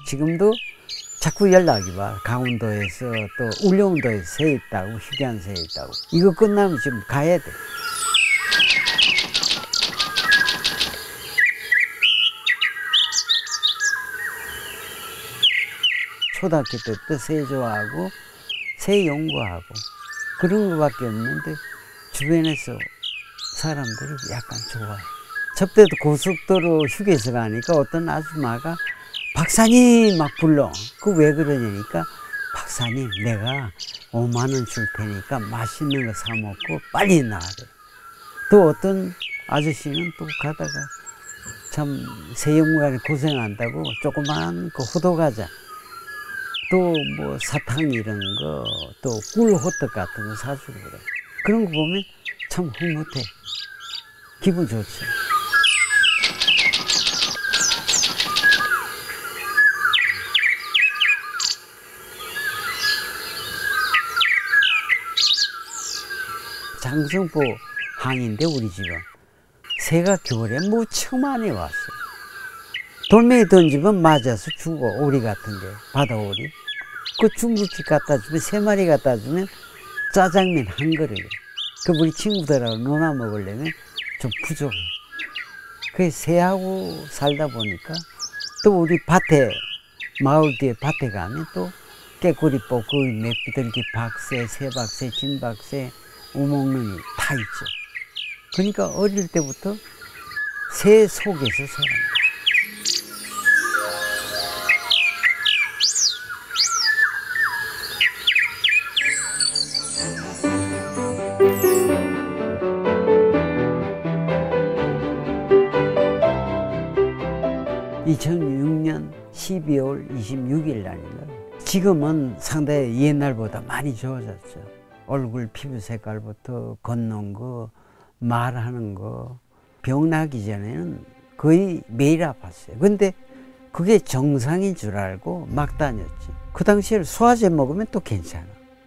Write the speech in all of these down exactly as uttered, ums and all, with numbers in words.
지금도 자꾸 연락이 와. 강원도에서 또 울릉도에서 새 있다고, 희귀한 새 있다고. 이거 끝나면 지금 가야 돼. 초등학교 때부터 새 좋아하고 새 연구하고 그런 거밖에 없는데 주변에서 사람들이 약간 좋아해. 저때도 고속도로 휴게소 가니까 어떤 아줌마가 박사님 막 불러. 그 왜 그러냐니까 박사님 내가 오만 원 줄 테니까 맛있는 거 사 먹고 빨리 나가래. 또 어떤 아저씨는 또 가다가 참 새 연구관이 고생한다고 조그만 그 호두과자 또 뭐 사탕 이런 거 또 꿀 호떡 같은 거 사주고 그래. 그런 거 보면 참 흐뭇해. 기분 좋지. 장성포 항인데 우리 집은 새가 겨울에 무척 많이 왔어. 돌멩이 던지면 맞아서 죽어. 오리 같은 게 바다오리. 그 중국집 갖다 주면 세 마리 갖다 주면 짜장면 한 그릇. 그 우리 친구들하고 놀아 먹으려면 좀 부족해. 그 새하고 살다 보니까 또 우리 밭에 마을 뒤에 밭에 가면 또 깨꼬리뽀, 그 맵비둘기 박새, 새박새, 진박새, 우목눈이 다 있죠. 그러니까 어릴 때부터 새 속에서 살아요. 이천육 년 십이월 이십육일 날인가. 지금은 상당히 옛날보다 많이 좋아졌죠. 얼굴 피부 색깔부터 걷는 거, 말하는 거. 병 나기 전에는 거의 매일 아팠어요. 근데 그게 정상인 줄 알고 막 다녔지. 그 당시에 소화제 먹으면 또 괜찮아.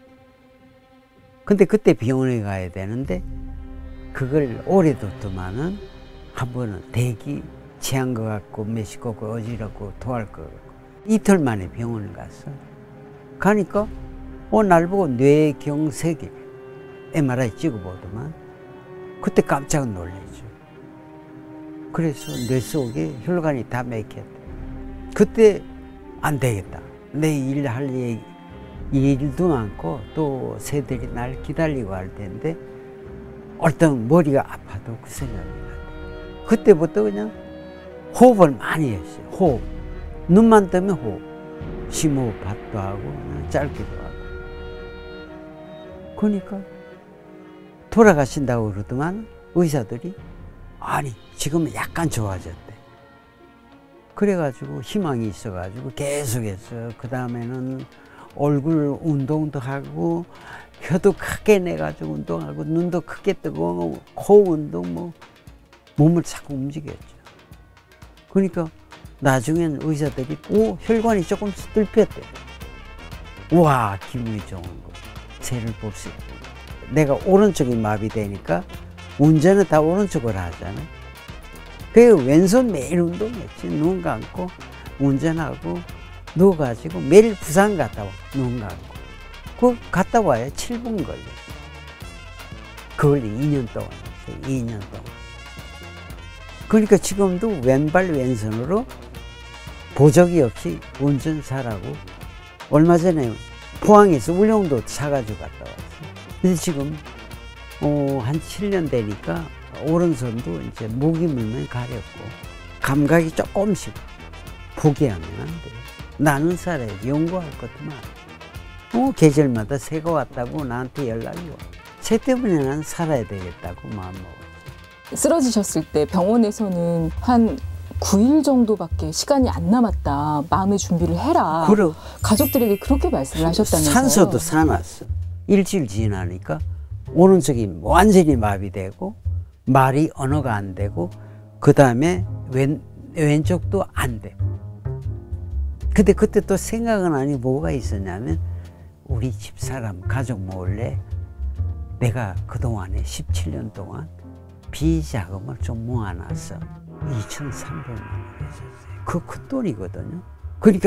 근데 그때 병원에 가야 되는데 그걸 오래 뒀더만은 한 번은 대기 체한 것 같고 메시고 어지럽고 토할 것 같고 이틀 만에 병원을 갔어. 가니까 어, 날 보고 뇌경색이 엠알아이 찍어보더만 그때 깜짝 놀랐죠. 그래서 뇌 속에 혈관이 다 막혔대. 그때 안 되겠다. 내 일 할 일도 많고 또 새들이 날 기다리고 할 텐데 어떤 머리가 아파도 그 생각이 나대. 그때부터 그냥 호흡을 많이 했어요. 호흡. 눈만 뜨면 호흡. 심호흡도 하고 짧게도 하고. 그러니까 돌아가신다고 그러더만 의사들이 아니 지금은 약간 좋아졌대. 그래가지고 희망이 있어가지고 계속해서 그 다음에는 얼굴 운동도 하고 혀도 크게 내가지고 운동하고 눈도 크게 뜨고 코 운동 뭐 몸을 자꾸 움직였죠. 그러니까 나중엔 의사들이 오 혈관이 조금씩 뚫혔대. 와 기분이 좋은 거. 새를 볼 수 있고. 내가 오른쪽이 마비되니까 운전은 다 오른쪽으로 하잖아. 그래서 왼손 매일 운동했지. 눈 감고 운전하고 누워가지고 매일 부산 갔다 와. 눈 감고. 그 갔다 와야 칠 분 걸려. 그걸 이 년 동안 했어요. 이 년 동안. 그러니까 지금도 왼발 왼손으로 보조기 없이 운전 잘하고 얼마 전에 포항에서 울릉도 사가지고 갔다 왔어요. 근데 지금 어, 한 칠 년 되니까 오른손도 이제 목이 물면 가렵고 감각이 조금씩 포기하면 안 돼요. 나는 살아야 연구할 것도 많아. 어, 계절마다 새가 왔다고 나한테 연락이 와. 새 때문에 난 살아야 되겠다고 마음먹었어. 쓰러지셨을 때 병원에서는 한 구 일 정도밖에 시간이 안 남았다. 마음의 준비를 해라. 그럼. 가족들에게 그렇게 말씀을 하셨다면서요. 산소도 사놨어. 일주일 지나니까 오른쪽이 완전히 마비되고 말이 언어가 안 되고 그 다음에 왼, 왼쪽도 안 돼. 근데 그때 또 생각은 아니 뭐가 있었냐면 우리 집사람 가족 몰래 내가 그동안에 십칠 년 동안 비자금을 좀 모아놨어. 이천삼백만 원 했었어요. 그 큰 돈이거든요. 그러니까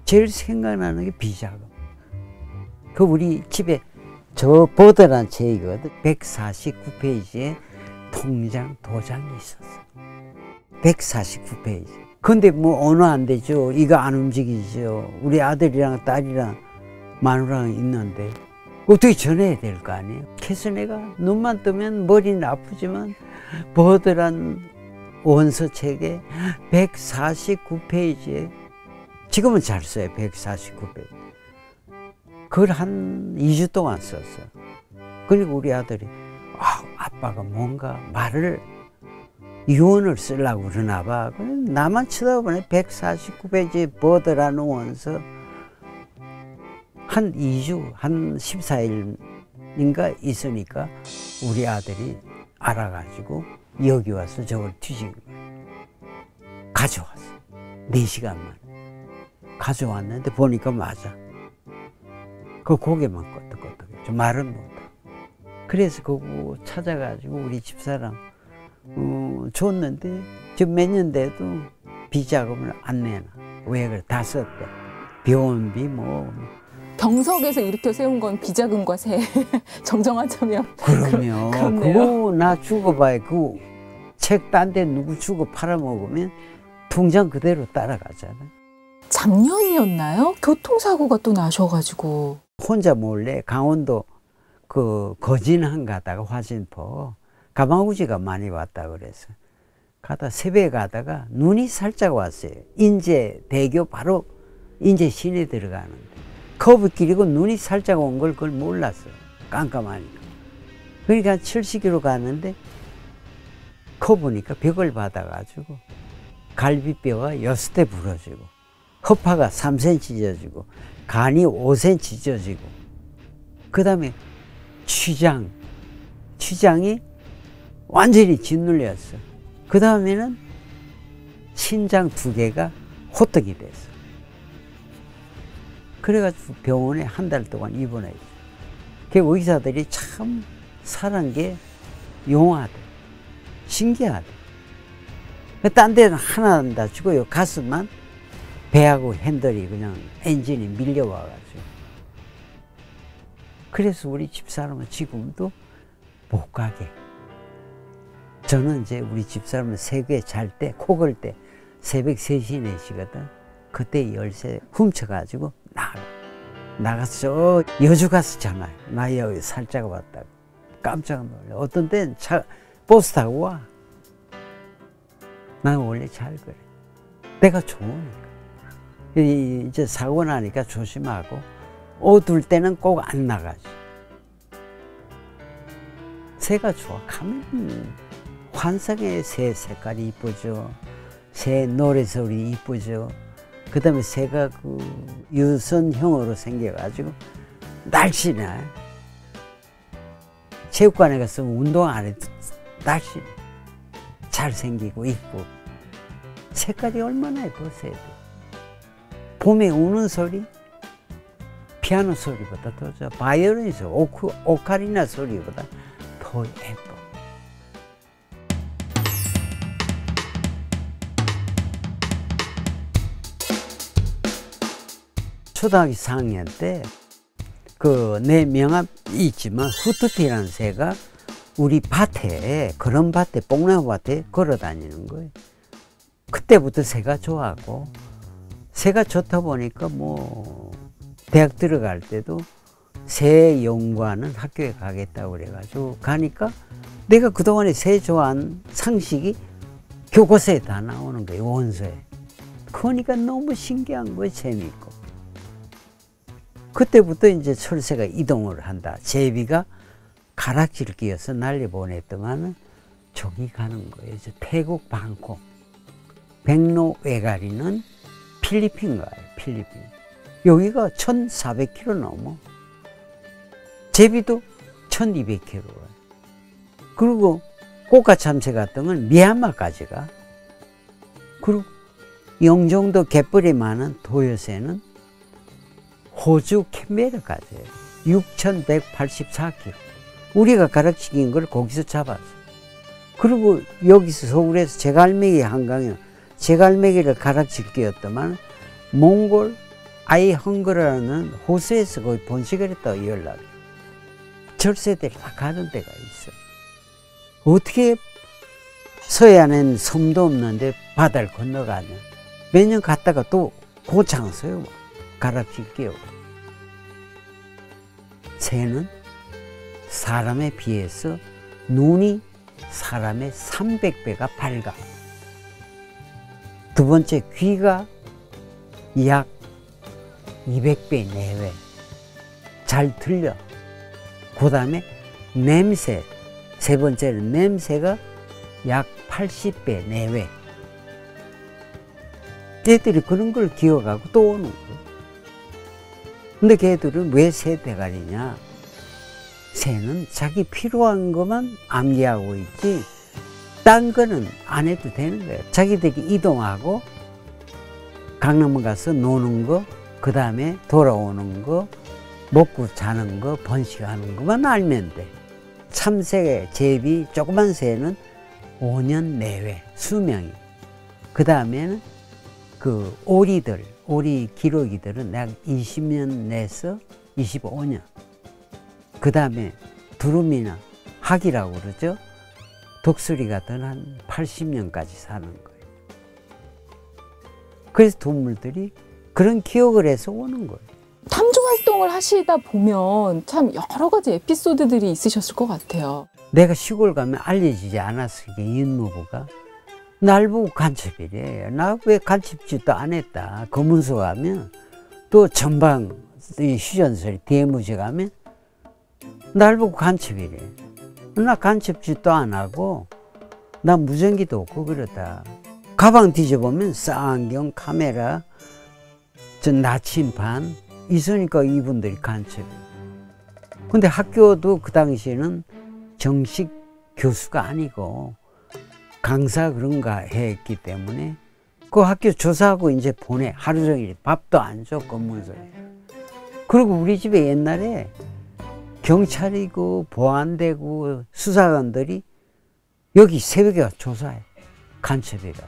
제일 생각나는 게 비자금. 그 우리 집에 저 버드란 책이거든. 백사십구 페이지에 통장 도장이 있었어. 백사십구 페이지. 근데 뭐 언어 안 되죠. 이거 안 움직이죠. 우리 아들이랑 딸이랑 마누라랑 있는데 어떻게 전해야 될 거 아니에요. 그래서 내가 눈만 뜨면 머리는 아프지만 버드란 원서 책에 백사십구 페이지에 지금은 잘 써요. 백사십구 페이지. 그걸 한 이 주 동안 썼어. 그리고 우리 아들이 아, 아빠가 뭔가 말을 유언을 쓰려고 그러나 봐. 나만 쳐다보네. 백사십구 페이지 버드라는 원서 한 이 주, 한 십사 일인가 있으니까 우리 아들이 알아가지고 여기 와서 저걸 뒤지고 가져왔어. 네 시간 만에. 가져왔는데 보니까 맞아. 그 고개만 끄덕끄덕. 말은 못하고. 그래서 그거 찾아가지고 우리 집사람 어, 줬는데 지금 몇 년 돼도 비자금을 안 내놔. 왜 그래? 다 썼대. 병원비 뭐. 병석에서 일으켜 세운 건 비자금과 세. 정정하자면. 그럼요. 그렇네요. 그거 나 죽어봐야 그 책 딴 데 누구 주고 팔아먹으면 통장 그대로 따라가잖아. 작년이었나요? 교통사고가 또 나셔가지고. 혼자 몰래 강원도 그 거진항 가다가 화진포 가마우지가 많이 왔다 그래서 가다 새벽에 가다가 눈이 살짝 왔어요. 인제대교 바로 인제 시내 들어가는데 커브길이고 눈이 살짝 온 걸 그걸 몰랐어요. 깜깜하니까. 그러니까 칠십 킬로미터 가는데 커브니까 벽을 받아가지고 갈비뼈가 여섯 대 부러지고 허파가 삼 센티미터 져지고 간이 오 센티미터 져지고 그 다음에 취장, 취장이 완전히 짓눌렸어. 그 다음에는 신장 두 개가 호떡이 됐어. 그래가지고 병원에 한 달 동안 입원해 있어. 그 의사들이 참 사는 게 용하대. 신기하대. 딴 데는 하나 안 다치고 가슴만 배하고 핸들이 그냥 엔진이 밀려와가지고. 그래서 우리 집사람은 지금도 못 가게. 저는 이제 우리 집사람은 새벽에 잘 때, 코 골 때 새벽 세 시, 네 시거든. 그때 열쇠 훔쳐가지고 나가. 나가서 저 여주 가서 전화해. 나 여기 살짝 왔다고. 깜짝 놀래. 어떤 때는 차, 버스 타고 와. 나는 원래 잘 그래. 내가 좋으니까. 이제 사고 나니까 조심하고 어둘 때는 꼭 안 나가지. 새가 좋아. 가면 환상의 새 색깔이 이쁘죠. 새 노래소리 이쁘죠. 그 다음에 새가 그 유선형으로 생겨가지고 날씬해. 체육관에 가서 운동 안 해도 날씬해. 잘생기고 이쁘고. 색깔이 얼마나 예뻐, 새들. 봄에 우는 소리, 피아노 소리보다 더 좋아. 바이올린 소리, 오크, 오카리나 소리보다 더 예뻐. 초등학교 사 학년 때 그 내 명함이 있지만 후투티라는 새가 우리 밭에, 그런 밭에, 뽕나무 밭에 걸어 다니는 거예요. 그때부터 새가 좋아하고, 새가 좋다 보니까 뭐 대학 들어갈 때도 새 연구하는 학교에 가겠다고 그래가지고 가니까 내가 그동안에 새 좋아한 상식이 교과서에 다 나오는 거예요, 원서에. 그러니까 너무 신기한 거예요, 재미있고. 그때부터 이제 철새가 이동을 한다. 제비가 가락지를 끼워서 날려보냈더만은 저기 가는 거예요. 이제 태국 방콕. 백로 외가리는 필리핀 가요, 필리핀. 여기가 천사백 킬로미터 넘어. 제비도 천이백 킬로미터 가요. 그리고 꽃가참새 같은 건 미얀마까지 가. 그리고 영종도 갯벌이 많은 도요새는 호주 캔베라까지 해요. 육천백팔십사 킬로미터. 우리가 가락지 낀 걸 거기서 잡았어. 그리고 여기서 서울에서 제갈매기 한강에 제갈매기를 가락지 끼웠더만 몽골 아이 헝그라는 호수에서 거의 번식을 했다고 연락이. 절세들이 다 가는 데가 있어. 어떻게 서해안엔 섬도 없는데 바다를 건너가냐. 몇 년 갔다가 또 고창서요. 가락질게요. 새는 사람에 비해서 눈이 사람의 삼백 배가 밝아. 두 번째, 귀가 약 이백 배 내외 잘 들려. 그 다음에 냄새, 세 번째는 냄새가 약 팔십 배 내외. 걔들이 그런 걸 기억하고 또 오는 거야. 근데 걔들은 왜 새 대가리냐? 새는 자기 필요한 것만 암기하고 있지 딴 거는 안 해도 되는 거예요. 자기들이 이동하고 강남 가서 노는 거, 그 다음에 돌아오는 거, 먹고 자는 거, 번식하는 것만 알면 돼. 참새, 제비, 조그만 새는 오 년 내외 수명이. 그 다음에는 그 오리들, 오리 기러기들은 약 이십 년 내에서 이십오 년. 그 다음에 두루미나 학이라고 그러죠. 독수리 같은 한 팔십 년까지 사는 거예요. 그래서 동물들이 그런 기억을 해서 오는 거예요. 탐조 활동을 하시다 보면 참 여러 가지 에피소드들이 있으셨을 것 같아요. 내가 시골 가면 알려지지 않았을 게 윤무부가 날 보고 간첩이래. 나 왜 간첩짓도 안 했다. 검은소 가면 또 전방 휴전소리 대무제 가면 날 보고 간첩이래. 나 간첩짓도 안 하고 나 무전기도 없고 그러다. 가방 뒤져보면 쌍안경, 카메라, 저 나침반 있으니까 이분들이 간첩이에요. 근데 학교도 그 당시에는 정식 교수가 아니고 강사 그런가 했기 때문에 그 학교 조사하고 이제 보내. 하루 종일 밥도 안 줘, 검문소에. 그리고 우리 집에 옛날에 경찰이고 보안대고 수사관들이 여기 새벽에 와서 조사해. 간첩이라고.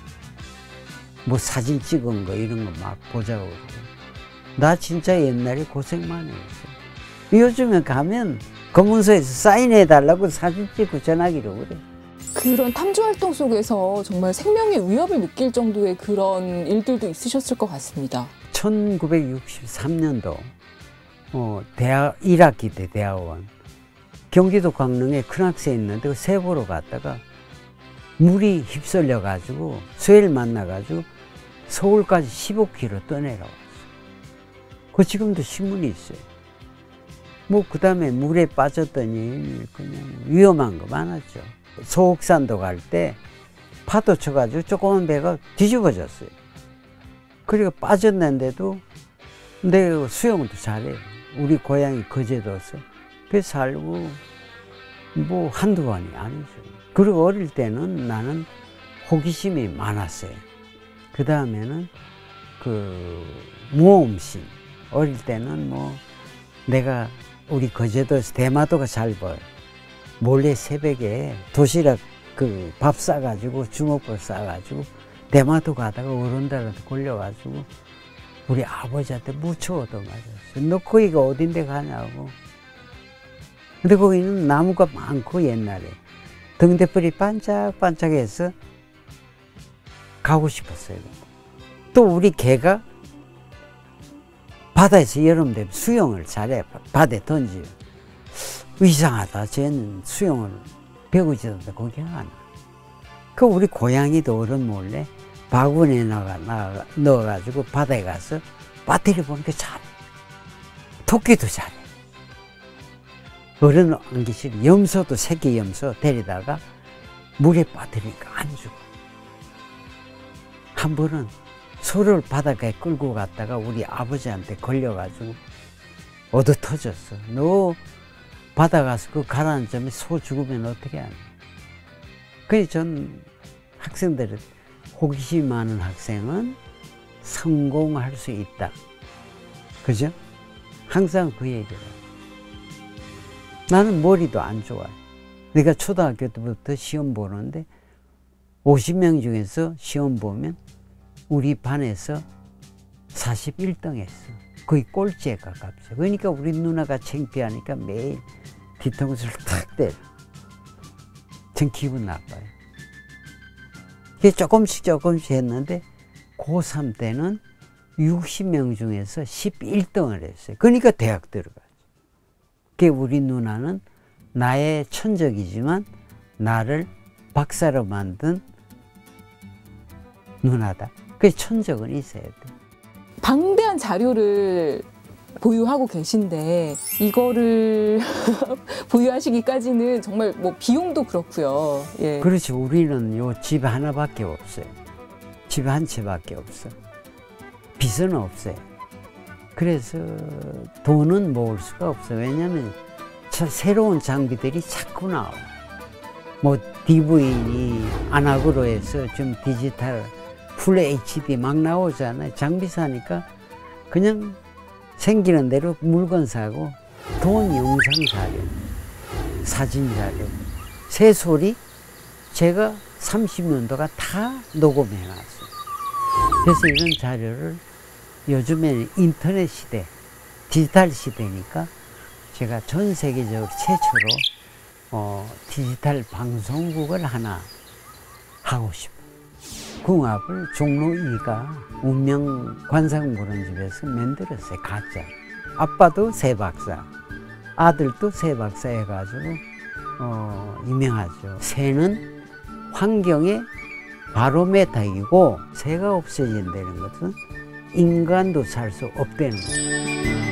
뭐 사진 찍은 거 이런 거 막 보자고. 나 진짜 옛날에 고생 많이 했어. 요즘에 가면 검문소에서 사인해달라고 사진 찍고 전화기로 그래. 그런 탐조 활동 속에서 정말 생명의 위협을 느낄 정도의 그런 일들도 있으셨을 것 같습니다. 천구백육십삼 년도 어, 대학 일 학기 때 대학원 경기도 광릉에 큰 학생 있는데 그 새 보러 갔다가 물이 휩쓸려 가지고 쇠를 만나 가지고 서울까지 십오 킬로미터 떠내려 왔어. 그 지금도 신문이 있어요. 뭐 그 다음에 물에 빠졌더니 그냥 위험한 거 많았죠. 소옥산도 갈 때 파도 쳐가지고 조그만 배가 뒤집어졌어요. 그리고 빠졌는데도 내가 수영도 잘해. 우리 고향이 거제도서 그 살고 뭐 한두 번이 아니죠. 그리고 어릴 때는 나는 호기심이 많았어요. 그 다음에는 그 모험심. 어릴 때는 뭐 내가 우리 거제도에서 대마도가 잘 보여. 몰래 새벽에 도시락 그 밥 싸가지고 주먹밥 싸가지고 대마도 가다가 어른들한테 걸려가지고 우리 아버지한테 무쳐 얻어맞았어. 너 거기가 어딘데 가냐고. 근데 거기는 나무가 많고 옛날에 등대불이 반짝반짝해서 가고 싶었어요. 또 우리 개가 바다에서 여름 되면 수영을 잘해. 바다에 던지요. 이상하다. 쟤는 수영을 배우지도 않는데 거기 안 와. 그 우리 고양이도 어른 몰래 바구니에 나가, 나가, 넣어가지고 바다에 가서 배터리 보니까 잘해. 토끼도 잘해. 어른 안 계시고 염소도 새끼 염소 데리다가 물에 빠뜨리니까 안 죽어. 한 번은 소를 바닷가에 끌고 갔다가 우리 아버지한테 걸려가지고 얻어 터졌어. 너 바다 가서 그 가라앉으면 소 죽으면 어떻게 하냐. 그래서 전 학생들은 호기심 많은 학생은 성공할 수 있다. 그죠? 항상 그 얘기를. 나는 머리도 안 좋아요. 내가 초등학교 때부터 시험 보는데 오십 명 중에서 시험 보면 우리 반에서 사십일 등 했어. 거의 꼴찌에 가깝죠. 그러니까 우리 누나가 창피하니까 매일 뒤통수를 탁 때려. 전 기분 나빠요. 그게 조금씩 조금씩 했는데 고삼 때는 육십 명 중에서 십일 등을 했어요. 그러니까 대학 들어가죠. 그게 우리 누나는 나의 천적이지만 나를 박사로 만든 누나다. 그 천적은 있어야 돼. 방대한 자료를 보유하고 계신데 이거를 보유하시기까지는 정말 뭐 비용도 그렇고요. 예. 그렇죠. 우리는 요 집 하나밖에 없어요. 집 한 채밖에 없어. 빚은 없어요. 그래서 돈은 모을 수가 없어요. 왜냐하면 새로운 장비들이 자꾸 나와. 뭐 디브이니 아날로그로 해서 좀 디지털 풀 에이치디 막 나오잖아요. 장비 사니까 그냥 생기는 대로 물건 사고 돈 영상 자료, 사진 자료, 새소리 제가 삼십 년도가 다 녹음해 놨어요. 그래서 이런 자료를 요즘에는 인터넷 시대, 디지털 시대니까 제가 전 세계적으로 최초로 어, 디지털 방송국을 하나 하고 싶어요. 궁합을 종로 이가 운명 관상무론집에서 만들었어요. 가짜. 아빠도 새 박사, 아들도 새 박사 해가지고 어, 유명하죠. 새는 환경의 바로메타이고 새가 없어진다는 것은 인간도 살 수 없다는 거예요.